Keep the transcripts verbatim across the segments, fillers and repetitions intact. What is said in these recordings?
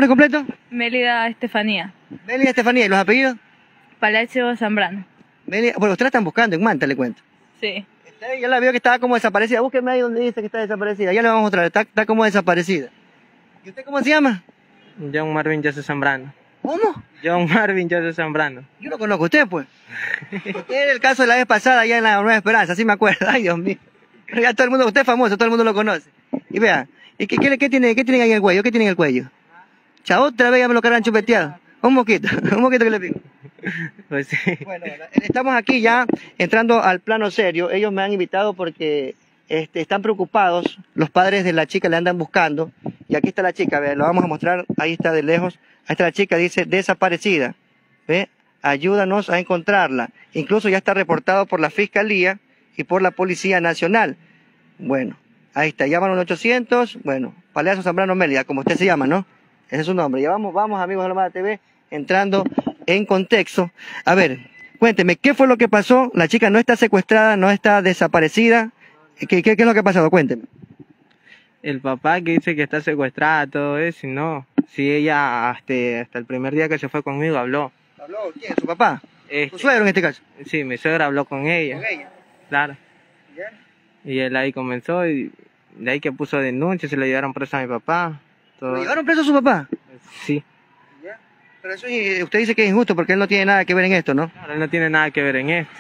nombre completo? Mélida Estefanía. Mélida Estefanía, ¿y los apellidos? Palacio Zambrano. Mélida, bueno, ustedes la están buscando en Manta, le cuento. Sí. Está, ya la veo que estaba como desaparecida. Búsqueme ahí donde dice que está desaparecida. Ya le vamos a mostrar, está, está como desaparecida. ¿Y usted cómo se llama? John Marvin Joseph Zambrano. ¿Cómo? John Marvin Joseph Zambrano. Yo lo conozco a usted, pues. Usted era el caso de la vez pasada allá en la Nueva Esperanza, así me acuerdo. Ay, Dios mío. Ya todo el mundo, usted es famoso, todo el mundo lo conoce. Y vea, ¿y qué, qué, qué tiene, qué tiene ahí en el cuello? ¿Qué tiene en el cuello? Chao, otra vez ya me lo cargan chupeteado. Un mosquito, un mosquito que le pico. Pues sí. Bueno, estamos aquí ya entrando al plano serio. Ellos me han invitado porque este, están preocupados. Los padres de la chica le andan buscando. Y aquí está la chica, ve, lo vamos a mostrar. Ahí está de lejos. Ahí está la chica, dice desaparecida. ¿Ve? Ayúdanos a encontrarla. Incluso ya está reportado por la Fiscalía y por la Policía Nacional. Bueno, ahí está. Llaman al ochocientos. Bueno, Palacio Zambrano Mélida, como usted se llama, ¿no? Ese es su nombre. Ya vamos, vamos, amigos de la Armada T V, entrando en contexto. A ver, cuénteme, ¿qué fue lo que pasó? La chica no está secuestrada, no está desaparecida. ¿Qué, qué, qué es lo que ha pasado? Cuénteme. El papá que dice que está secuestrada, todo eso, y no. Si ella, este, hasta el primer día que se fue conmigo, habló. ¿Habló quién? ¿Su papá? Este, ¿Su suegro en este caso? Sí, mi suegra habló con ella. ¿Con ella? Claro. ¿Ya? Y él ahí comenzó, y de ahí que puso denuncia, se le llevaron preso a mi papá. Todo. ¿Lo llevaron preso a su papá? Sí. ¿Ya? Pero eso usted dice que es injusto porque él no tiene nada que ver en esto, ¿no? Claro, él no tiene nada que ver en esto.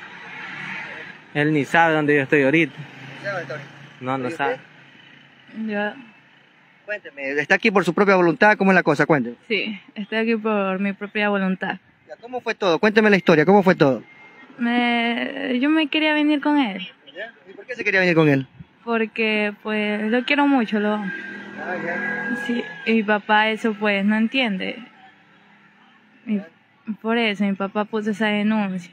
Él ni sabe dónde yo estoy ahorita. No, no sabe. Yo, Cuénteme, ¿está aquí por su propia voluntad? ¿Cómo es la cosa? Cuénteme. sí, estoy aquí por mi propia voluntad. Ya, ¿cómo fue todo? Cuénteme la historia, ¿cómo fue todo? Me, yo me quería venir con él. ¿Ya? ¿Y por qué se quería venir con él? Porque, pues, lo quiero mucho, lo amo. Ah, ya. Sí, y mi papá eso, pues, no entiende. Y por eso mi papá puso esa denuncia.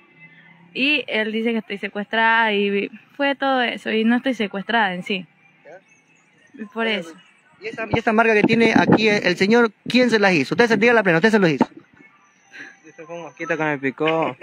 Y él dice que estoy secuestrada y fue todo eso. Y no estoy secuestrada en sí. Y por Oye, eso. ¿Y esa, y esa marca que tiene aquí el señor, quién se las hizo? Usted se diga la plena, usted se los hizo. Eso fue un mosquito que me picó.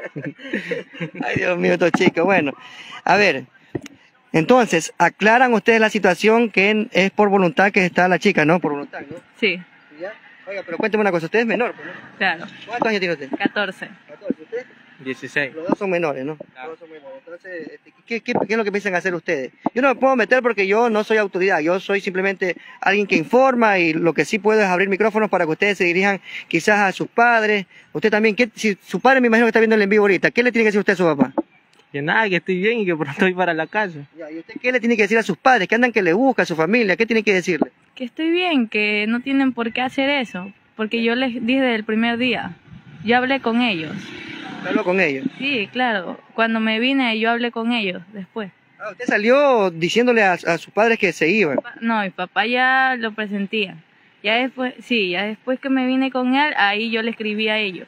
Ay, Dios mío, estos chicos. Bueno, a ver. Entonces, aclaran ustedes la situación que es por voluntad que está la chica, ¿no? Por voluntad, ¿no? Sí, ¿Ya? Oiga, pero cuénteme una cosa, usted es menor, pues, ¿no? claro. ¿Cuántos años tiene usted? catorce. catorce, ¿usted? dieciséis. Los dos son menores, ¿no? Claro. Los dos son menores. Entonces, este, ¿qué, qué, ¿qué es lo que piensan hacer ustedes? Yo no me puedo meter porque yo no soy autoridad, yo soy simplemente alguien que informa y lo que sí puedo es abrir micrófonos para que ustedes se dirijan quizás a sus padres. Usted también, ¿qué, si su padre me imagino que está viendo el en vivo ahorita, ¿qué le tiene que decir usted a su papá? Que nada, que estoy bien y que pronto voy para la casa. Ya, ¿y usted qué le tiene que decir a sus padres? ¿Qué andan que le busca, a su familia? ¿Qué tiene que decirle? Que estoy bien, que no tienen por qué hacer eso. Porque yo les dije desde el primer día. Yo hablé con ellos. ¿Hablo con ellos? Sí, claro. Cuando me vine yo hablé con ellos después. Ah, usted salió diciéndole a, a sus padres que se iban. No, mi papá ya lo presentía. Ya después, sí, ya después que me vine con él, ahí yo le escribí a ellos.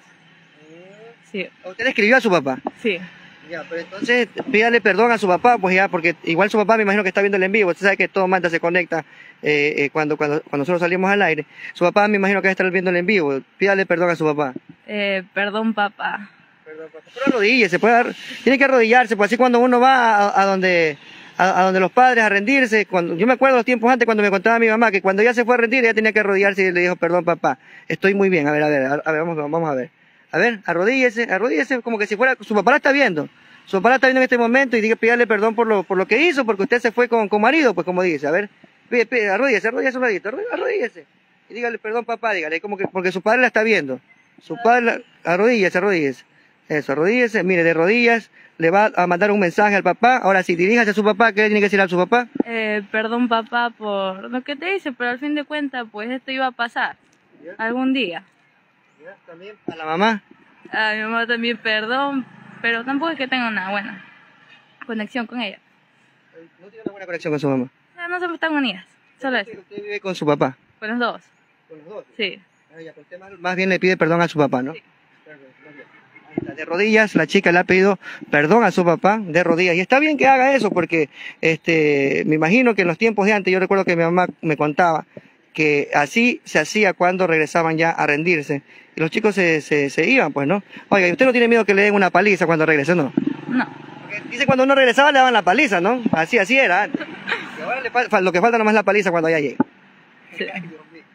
Sí, ¿Usted le escribió a su papá? sí. Ya, pero entonces pídale perdón a su papá, pues ya, porque igual su papá me imagino que está viendo el en vivo. Usted sabe que todo Manta se conecta eh, eh, cuando, cuando, cuando nosotros salimos al aire. Su papá me imagino que va a estar viendo el en vivo. Pídale perdón a su papá. Eh, perdón, papá. Perdón, papá. Pero arrodíllese, puede dar, tiene que arrodillarse, pues así cuando uno va a, a donde a, a donde los padres a rendirse, cuando yo me acuerdo los tiempos antes cuando me contaba mi mamá que cuando ella se fue a rendir ella tenía que arrodillarse y le dijo perdón papá, estoy muy bien, a ver, a ver, a, a ver, vamos, vamos a ver. A ver, arrodíllese, arrodíllese como que si fuera, su papá la está viendo. Su papá la está viendo en este momento y diga pídale perdón por lo, por lo que hizo, porque usted se fue con, con marido, pues como dice, a ver, pide, pide, arrodíllese, arrodíllese un ladito, arrodíllese. Y dígale perdón papá, dígale, como que, porque su padre la está viendo. Su padre, la, arrodíllese, arrodíllese. Eso, arrodíllese, mire, de rodillas, le va a mandar un mensaje al papá. Ahora sí, diríjase a su papá, ¿qué le tiene que decir a su papá? Eh, perdón, papá, por lo que te hice, pero al fin de cuentas, pues esto iba a pasar. ¿Ya? Algún día. ¿Ya? También a la mamá. A mi mamá también perdón, pero tampoco es que tenga una buena conexión con ella. ¿No tiene una buena conexión con su mamá? No, no somos tan unidas, solo eso. ¿Usted vive con su papá? Con los dos. ¿Con los dos? Sí. Ah, ya, usted más, más bien le pide perdón a su papá, ¿no? Sí. De rodillas, la chica le ha pedido perdón a su papá, de rodillas. Y está bien que haga eso, porque este, me imagino que en los tiempos de antes, yo recuerdo que mi mamá me contaba que así se hacía cuando regresaban ya a rendirse. Y los chicos se, se, se iban, pues, ¿no? Oiga, ¿y usted no tiene miedo que le den una paliza cuando regrese, no? No. Porque dice cuando uno regresaba le daban la paliza, ¿no? Así, así era antes. Y ahora le fal lo que falta nomás es la paliza cuando ya llegue. Sí.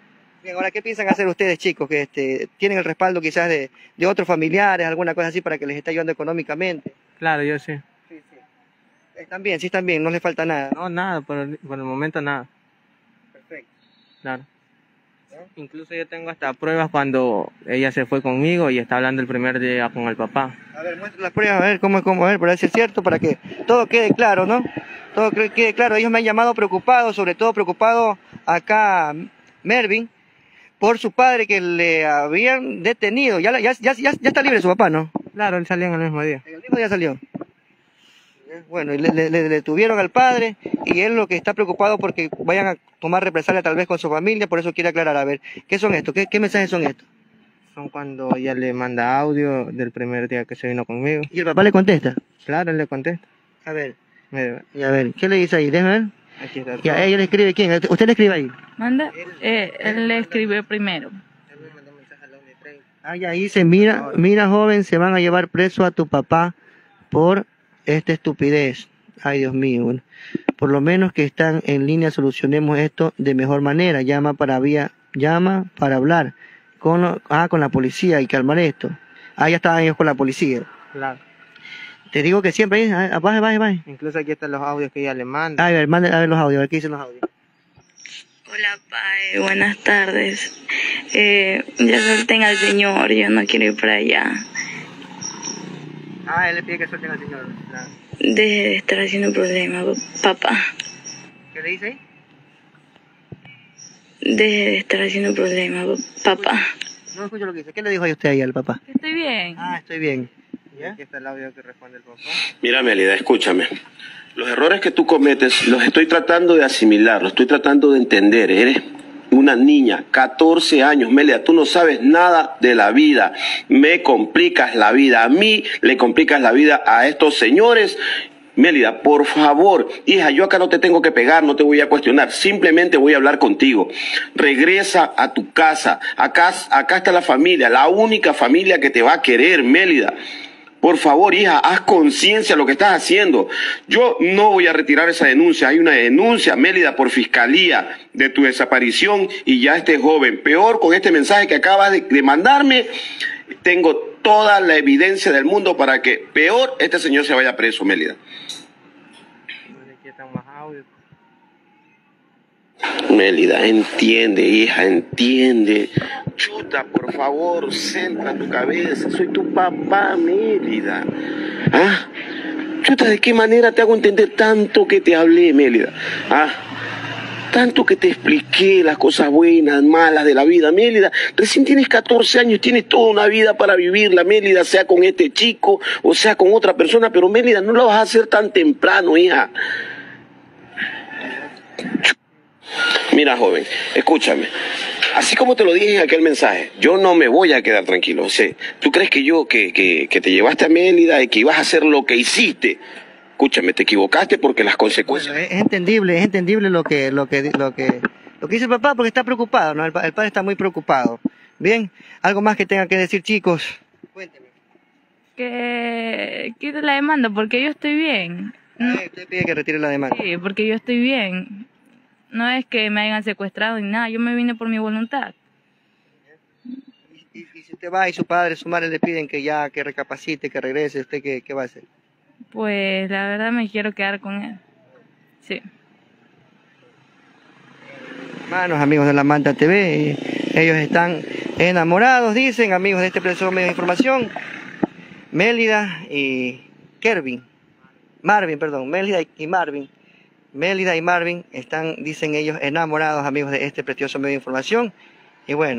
Bien, ahora, ¿qué piensan hacer ustedes, chicos, que este, tienen el respaldo quizás de, de otros familiares, alguna cosa así para que les esté ayudando económicamente? Claro, yo sí. Sí, sí. Están bien, sí están bien, no les falta nada. No, nada, por el, por el momento nada. Perfecto. Claro. Incluso yo tengo hasta pruebas cuando ella se fue conmigo y está hablando el primer día con el papá. A ver, muestra las pruebas, a ver cómo es, cómo, a ver, para ver si es cierto, para que todo quede claro, ¿no? Todo que- quede claro. Ellos me han llamado preocupado, sobre todo preocupado acá Mervin, por su padre que le habían detenido. Ya, la- ya, ya, ya, ya está libre su papá, ¿no? Claro, él salió en el mismo día. El mismo día salió. Bueno, y le, le, le detuvieron al padre y él lo que está preocupado porque vayan a tomar represalia tal vez con su familia, por eso quiere aclarar. A ver, ¿qué son estos? ¿Qué, qué mensajes son estos? Son cuando ella le manda audio del primer día que se vino conmigo. Y el papá le contesta. Claro, él le contesta. A ver, Mira, y a ver, ¿qué le dice ahí? Déjame ver. aquí está Y a todo. ella le escribe quién, usted le escribe ahí. Manda, eh, él le escribió primero. Él me mandó un mensaje a la una y treinta. Ah, ya dice, mira, mira joven, se van a llevar preso a tu papá por esta estupidez. Ay, Dios mío. Bueno, por lo menos que están en línea, solucionemos esto de mejor manera. Llama para vía, llama para hablar con, lo- ah, con la policía y calmar esto. Ah, ya estaban ellos con la policía. Claro. Te digo que siempre ahí, ah, baje, baje, baje. Incluso aquí están los audios que ella le manda. A ver, mande, a ver los audios, a ver qué dicen los audios. Hola, Pai, buenas tardes. Eh, ya suelten al señor, yo no quiero ir para allá. Ah, él le pide que suelten al señor. Ah, Deje de estar haciendo problemas, papá. ¿qué le dice ahí? Deje de estar haciendo problemas, papá. No escucho lo que dice. ¿Qué le dijo ahí usted ahí al papá? Estoy bien. Ah, estoy bien. Y aquí está el audio que responde el papá. Mira, Mélida, escúchame. Los errores que tú cometes los estoy tratando de asimilar, los estoy tratando de entender. Eres una niña, catorce años, Mélida, tú no sabes nada de la vida. Me complicas la vida. A mí le complicas la vida a estos señores. Mélida, por favor, hija, yo acá no te tengo que pegar, no te voy a cuestionar, simplemente voy a hablar contigo. Regresa a tu casa, acá, acá está la familia, la única familia que te va a querer, Mélida. Por favor, hija, haz conciencia de lo que estás haciendo. Yo no voy a retirar esa denuncia. Hay una denuncia, Mélida, por fiscalía de tu desaparición y ya este joven. Peor con este mensaje que acabas de, de mandarme. Tengo toda la evidencia del mundo para que peor este señor se vaya preso, Mélida. Aquí están más audios. Mélida, entiende, hija, entiende. Chuta, por favor, centra tu cabeza. Soy tu papá, Mélida. ¿Ah? Chuta, ¿de qué manera te hago entender tanto que te hablé, Mélida? ¿Ah? Tanto que te expliqué las cosas buenas, malas de la vida, Mélida. Recién tienes catorce años, tienes toda una vida para vivirla, Mélida, sea con este chico o sea con otra persona, pero Mélida, no lo vas a hacer tan temprano, hija. Mira, joven, escúchame. Así como te lo dije en aquel mensaje, yo no me voy a quedar tranquilo. O sea, ¿tú crees que yo, que, que, que te llevaste a Mélida y que ibas a hacer lo que hiciste? Escúchame, te equivocaste porque las consecuencias... Bueno, es, es entendible, es entendible lo que, lo que, lo que, lo que dice el papá porque está preocupado, ¿no? El, pa- el padre está muy preocupado. Bien, algo más que tenga que decir, chicos. Cuénteme. Que quite la demanda porque yo estoy bien. No, Eh, usted pide que retire la demanda. sí, porque yo estoy bien. No es que me hayan secuestrado ni nada, yo me vine por mi voluntad. Y, y- y si usted va y su padre, su madre le piden que ya, que recapacite, que regrese, ¿usted qué, qué va a hacer? Pues la verdad me quiero quedar con él. Sí. Hermanos, amigos de la Manta T V, eh, ellos están enamorados, dicen, amigos de este preso medio de información, Mélida y Kervin, Marvin, perdón, Mélida y Marvin, Mélida y Marvin están, dicen ellos, enamorados, amigos de este precioso medio de información, y bueno,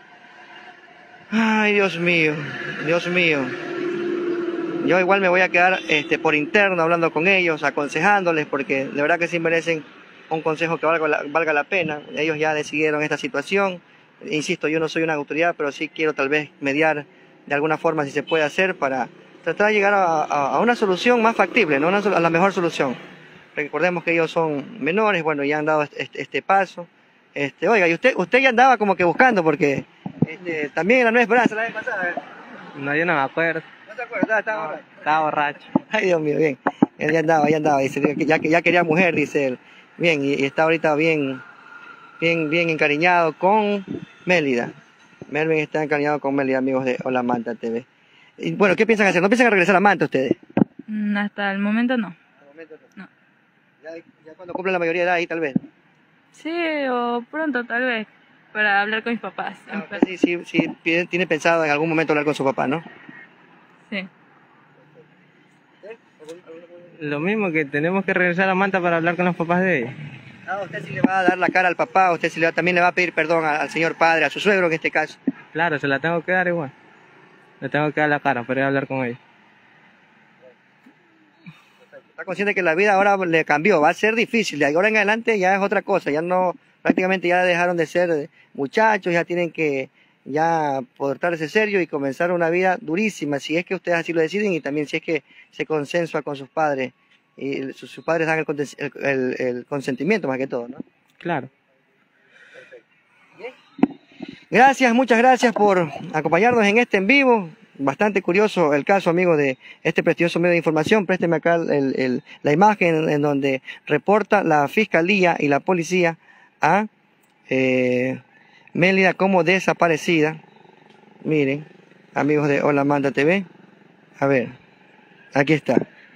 ay, Dios mío, Dios mío, yo igual me voy a quedar este, por interno hablando con ellos, aconsejándoles, porque de verdad que sí merecen un consejo que valga la, valga la pena. Ellos ya decidieron esta situación. Insisto, yo no soy una autoridad, pero sí quiero tal vez mediar de alguna forma si se puede hacer para tratar de llegar a, a, a una solución más factible, ¿no? Una, a la mejor solución. Recordemos que ellos son menores, bueno, ya han dado este, este paso. Este, oiga, y usted, usted ya andaba como que buscando, porque este, también en la Nueva Esperanza la vez pasada. No, yo no me acuerdo. ¿No te acuerdas? Estaba, estaba, Estaba borracho. Ay, Dios mío, bien. Él ya andaba, ya andaba, dice, que ya, ya quería mujer, dice él. Bien, y, y está ahorita bien, bien, bien encariñado con Mélida. Mervin está encariñado con Mélida, amigos de Hola Manta T V. Y bueno, ¿qué piensan hacer? ¿No piensan regresar a Manta ustedes? Mm, Hasta el momento no. No. Ya, ya cuando cumplan la mayoría de edad ahí tal vez. Sí, o pronto tal vez, para hablar con mis papás. Ah, usted sí, sí, sí, tiene tiene pensado en algún momento hablar con su papá, ¿no? Sí. Lo mismo que tenemos que regresar a Manta para hablar con los papás de ella. Ah, usted sí le va a dar la cara al papá, usted sí le va, también le va a pedir perdón al, al señor padre, a su suegro en este caso. Claro, se la tengo que dar igual. Le tengo que dar la cara para ir a hablar con ella. Está consciente que la vida ahora le cambió, va a ser difícil, de ahora en adelante ya es otra cosa, ya no, prácticamente ya dejaron de ser muchachos, ya tienen que ya portarse serio y comenzar una vida durísima, si es que ustedes así lo deciden y también si es que se consensua con sus padres y sus, sus padres dan el, conten- el, el- el consentimiento más que todo, ¿no? Claro. Gracias, muchas gracias por acompañarnos en este en vivo. Bastante curioso el caso, amigo, de este prestigioso medio de información. Présteme acá el, el, la imagen en donde reporta la fiscalía y la policía a eh, Mélida como desaparecida. Miren, amigos de Hola Manta T V. A ver, aquí está.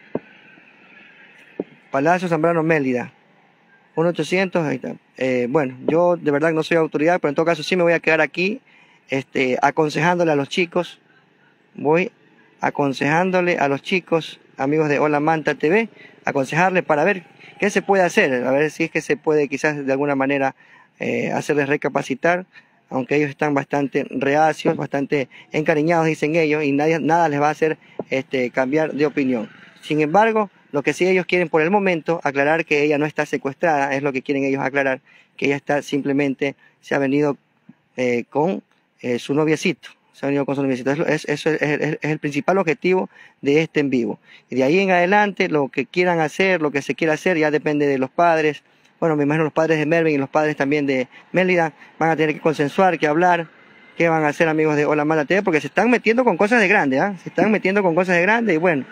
Palacio Zambrano Mélida. uno ochocientos, ahí está. Eh, bueno, yo de verdad no soy autoridad, pero en todo caso sí me voy a quedar aquí este, aconsejándole a los chicos. Voy aconsejándole a los chicos, amigos de Hola Manta T V, aconsejarles para ver qué se puede hacer, a ver si es que se puede quizás de alguna manera eh, hacerles recapacitar, aunque ellos están bastante reacios, bastante encariñados, dicen ellos, y nadie, nada les va a hacer este, cambiar de opinión. Sin embargo, lo que sí ellos quieren por el momento, aclarar que ella no está secuestrada, es lo que quieren ellos aclarar, que ella está simplemente, se ha venido eh, con eh, su noviecito. Se ha venido con su noviecito. Eso es, eso es, es, es el principal objetivo de este en vivo. Y de ahí en adelante, lo que quieran hacer, lo que se quiera hacer, ya depende de los padres. Bueno, me imagino los padres de Mervin y los padres también de Mélida van a tener que consensuar, que hablar, qué van a hacer, amigos de Hola Manta T V, porque se están metiendo con cosas de grande, ¿ah? ¿eh? Se están metiendo con cosas de grande y bueno,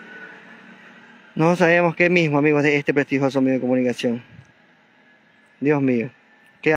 no sabemos qué mismo, amigos de este prestigioso medio de comunicación. Dios mío.